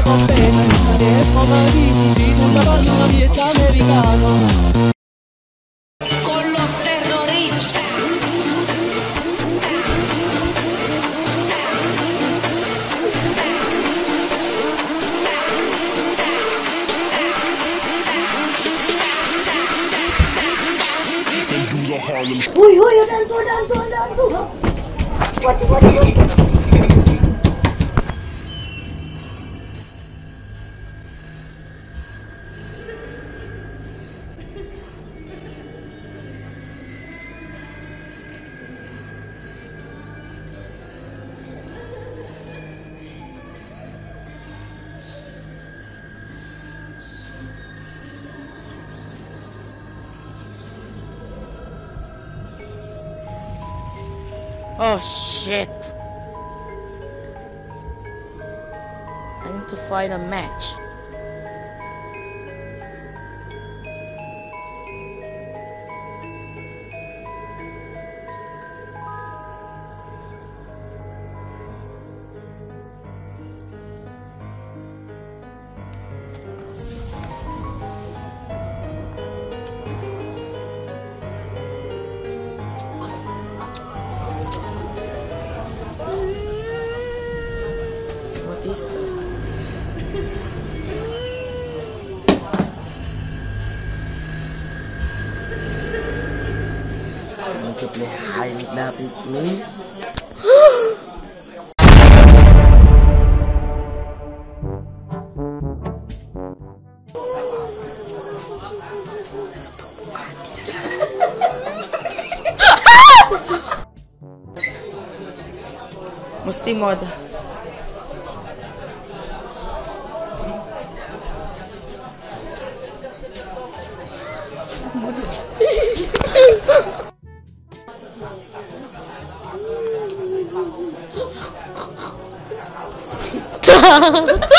Riesco mariti, si tu la parli una piezza americano. Con los terroristas. Uy, uy, tanto. Guarda. Oh shit! I need to find a match. What is that? Want to play hide and seek with me? Mesti mod. Ciao.